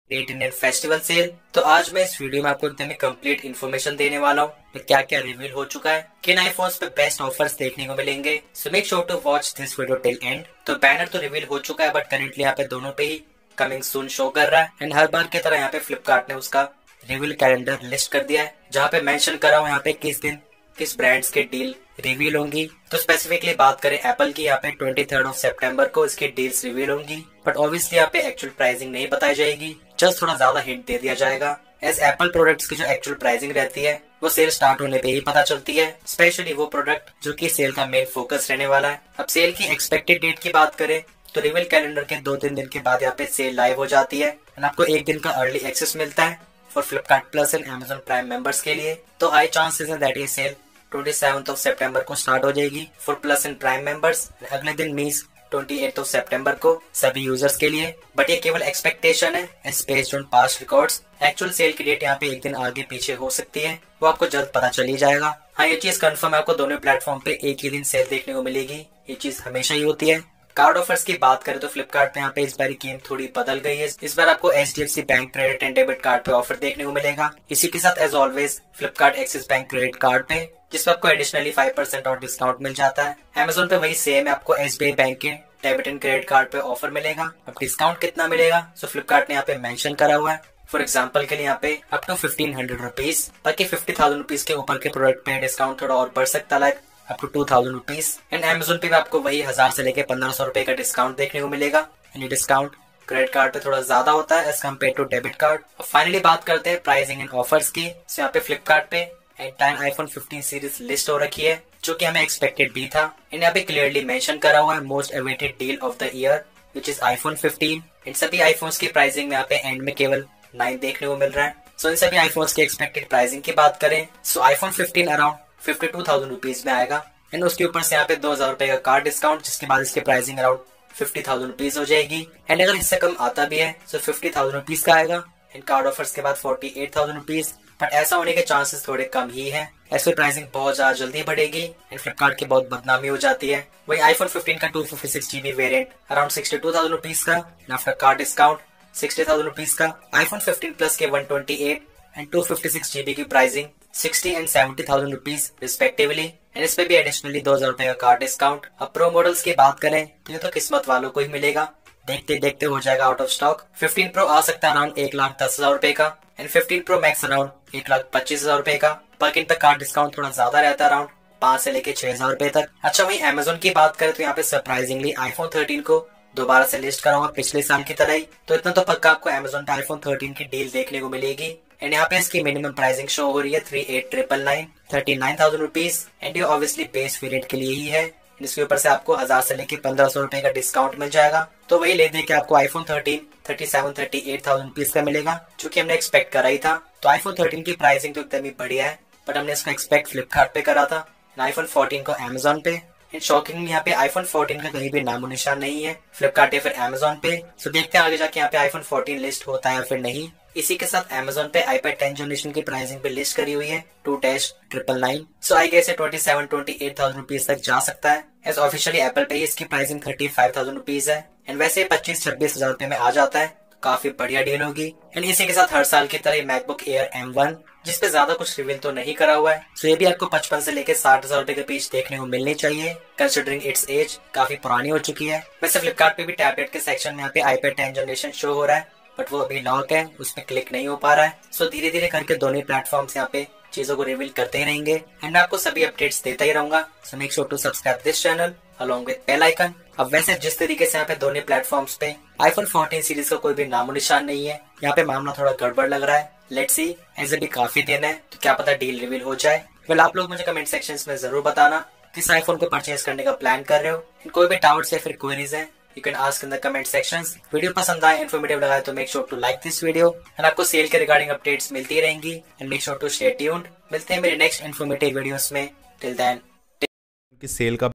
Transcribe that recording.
Great Indian festival sale. तो आज मैं इस वीडियो में आपको एकदम कंप्लीट इन्फॉर्मेशन देने वाला हूँ क्या क्या रिवील हो चुका है, किन आईफोन्स पे बेस्ट ऑफर्स देखने को मिलेंगे। So make sure to watch this video till end. तो बैनर तो रिवील हो चुका है बट करेंटली यहाँ पे दोनों पे ही कमिंग सून शो कर रहा है। एंड हर बार की तरह यहाँ पे फ्लिपकार्ट ने उसका रिवील कैलेंडर लिस्ट कर दिया है जहाँ पे मेंशन करा हुआ यहाँ पे किस दिन किस ब्रांड्स के डील रिवील होंगी। तो स्पेसिफिकली बात करें एप्पल की, यहाँ पे 23 सितंबर को इसकी डील्स रिवील होंगी बट ऑब्वियसली यहाँ पे एक्चुअल प्राइसिंग नहीं बताई जाएगी, जस्ट थोड़ा ज्यादा हिंट दे दिया जाएगा। एज एप्पल प्रोडक्ट्स की जो एक्चुअल प्राइसिंग रहती है वो सेल स्टार्ट होने पे ही पता चलती है, स्पेशली वो प्रोडक्ट जो कि सेल का मेन फोकस रहने वाला है। अब सेल की एक्सपेक्टेड डेट की बात करें तो रिवील कैलेंडर के 2-3 दिन के बाद यहाँ पे सेल लाइव हो जाती है एंड आपको एक दिन का अर्ली एक्सेस मिलता है for Flipkart Plus and Amazon Prime members के लिए। तो हाई चांसेस है दैट ये सेल 27 सितंबर को स्टार्ट हो जाएगी for Plus and Prime members. अगले दिन मीन्स 28 सितंबर को सभी यूजर्स के लिए, बट ये केवल एक्सपेक्टेशन है as based on past records. Actual sale की डेट यहाँ पे एक दिन आगे पीछे हो सकती है, वो आपको जल्द पता चल ही जाएगा। हाँ, ये चीज कंफर्म है, आपको दोनों प्लेटफॉर्म पे एक ही दिन सेल देखने को मिलेगी, ये चीज हमेशा ही होती है। कार्ड ऑफर्स की बात करें तो फ्लिपकार्ट पे यहाँ पे इस बार गेम थोड़ी बदल गई है। इस बार आपको HDFC bank credit and debit card पे ऑफर देखने को मिलेगा। इसी के साथ as always Flipkart Axis bank credit card पे जिसपे आपको एडिशनली 5% और डिस्काउंट मिल जाता है। अमेजोन पे वही सेम है, आपको SBI बैंक के डेबिट एंड क्रेडिट कार्ड पे ऑफर मिलेगा। अब डिस्काउंट कितना मिलेगा सो फ्लिपकार्ट ने यहाँ पे मेंशन करा हुआ है। फॉर एग्जाम्पल के लिए यहाँ पे अप टू 1500 रुपीज, बाकी 50,000 रुपीज के ऊपर के प्रोडक्ट पे डिस्काउंट थोड़ा और बढ़ सकता है, like up to 2000 rupees. And Amazon पे भी आपको वही 1000 से लेके 1500 रुपए का डिस्काउंट देखने को मिलेगा। एंड ये डिस्काउंट क्रेडिट कार्ड पे थोड़ा ज्यादा होता है as compare to debit card. और फाइनली बात करते हैं प्राइसिंग एंड ऑफर्स की। सो यहाँ पे फ्लिपकार्ट पे एंटायर आईफोन 15 सीरीज लिस्ट हो रखी है जो कि हमें एक्सपेक्टेड भी था। एंड यहाँ पे क्लियरली मेंशन करा हुआ है most awaited deal of the year which is iPhone 15। इन सभी आईफोन्स की प्राइसिंग में यहाँ पे एंड में केवल 9 देखने को मिल रहा है। सो इन सभी आईफोन्स की एक्सपेक्टेड प्राइसिंग की बात करें सो आईफोन 15 अराउंड 52,000 रुपीज में आएगा एंड उसके ऊपर से यहाँ पे 2000 रुपए का कार्ड डिस्काउंट, जिसके बाद इसकी प्राइसिंग अराउंड 50,000 रुपीज हो जाएगी। एंड अगर इससे कम आता भी है तो 50,000 रुपीज का आएगा एंड कार्ड ऑफर्स के बाद 48,000 रुपीज, बट ऐसा होने के चांसेस थोड़े कम ही है। ऐसे प्राइसिंग बहुत ज्यादा जल्दी बढ़ेगी एंड फ्लिपकार्ट की बहुत बदनामी हो जाती है। वही आईफोन 15 का 256 GB वेरिएंट अराउंड 62,000 रुपीज का आफ्टर कार्ड डिस्काउंट 60,000 रुपीज का। आईफोन 15 प्लस के 128 एंड 256 GB की pricing 60 and 70,000 rupees respectively and इस पे भी एडिशनली 2000 रुपए का कार्ड डिस्काउंट। अब प्रो मॉडल्स की बात करें तो ये तो किस्मत वालों को ही मिलेगा, देखते देखते हो जाएगा आउट ऑफ स्टॉक। 15 प्रो आ सकता है अराउंड 1,10,000 रुपए का एंड 15 प्रो मैक्स अराउंड 1,25,000 रुपए का, पर इन पे कार्ड डिस्काउंट थोड़ा ज्यादा रहता है अराउंड 5 से लेके 6,000 रुपए तक। अच्छा, वही अमेजोन की बात करें तो यहाँ पे सरप्राइजिंगली आईफोन 13 को दोबारा से लिस्ट करा हुआ पिछले साल की तरह ही, तो इतना तो पक्का आपको अमेजोन पे आईफोन 13 की डील देखने को मिलेगी। एंड यहाँ पे इसकी मिनिमम प्राइसिंग शो हो रही है 38,999 39,000 रुपीज एंड ये ऑब्वियसली बेस वेरिएंट के लिए ही है। इसके ऊपर से आपको 1000 से लेके 1500 रुपए का डिस्काउंट मिल जाएगा, तो वही ले दे के आपको आईफोन 13 38,000 रुपीज का मिलेगा जो कि हमने एक्सपेक्ट करा ही था। तो आईफोन 13 की प्राइसिंग तो एकदम ही बढ़िया है, बट हमने इसको एक्सपेक्ट फ्लिपकार्ट पे करा था, आईफोन 14 को अमेजोन पे। एंड शॉकिंगली यहाँ पे आईफोन 14 का कहीं भी नामो निशान नहीं है फ्लिपकार्ट या फिर अमेजोन पे। सो देखते हैं आगे जाके यहाँ पे आईफोन 14 लिस्ट होता है या फिर नहीं। इसी के साथ अमेजोन पे iPad 10 जनरेशन की प्राइसिंग पे लिस्ट करी हुई है 2-999। सो आई गेस 27-28,000 रुपीज तक जा सकता है। एज ऑफिशियली एप्पल पे इसकी प्राइसिंग 35,000 रुपीज है एंड वैसे 25-26,000 रुपए में आ जाता है, तो काफी बढ़िया डील होगी। एंड इसी के साथ हर साल की तरह मैकबुक एयर M1 जिसपे ज्यादा कुछ रिवील तो नहीं करा हुआ है, सो ये भी आपको 55 से लेके 60,000 रुपए के बीच देखने को मिलनी चाहिए कंसिडरिंग इट्स एज काफी पुरानी हो चुकी है। वैसे फ्लिपकार्ट पे भी टैबलेट के सेक्शन में यहाँ पे iPad 10 जनरेशन शो हो रहा है बट वो अभी लॉक है, उसमें क्लिक नहीं हो पा रहा है। सो धीरे धीरे करके दोनों प्लेटफॉर्म्स यहाँ पे चीजों को रिवील करते ही रहेंगे एंड मैं आपको सभी अपडेट्स देता ही रहूंगा। So make sure to subscribe this channel along with bell icon. अब वैसे जिस तरीके से यहाँ पे दोनों प्लेटफॉर्म्स पे आईफोन 14 सीरीज का कोई भी नामो निशान नहीं है, यहाँ पे मामला थोड़ा गड़बड़ लग रहा है। लेट्स सी, ऐसे भी काफी दिन है तो क्या पता डील रिवील हो जाए। वेल आप लोग मुझे कमेंट सेक्शन में जरूर बताना किस आईफोन को परचेज करने का प्लान कर रहे हो। कोई भी डाउट्स या फिर क्वेरीज है you can ask in the comment sections। Video पसंद आए, इन्फॉर्मेटिव लगा तो make sure to like this video and आपको सेल के रिगार्डिंग अपडेट्स मिलती रहेंगी and make sure to stay tuned. मिलते हैं मेरे नेक्स्ट इन्फॉर्मेटिव वीडियोस में, टिल देन। सेल का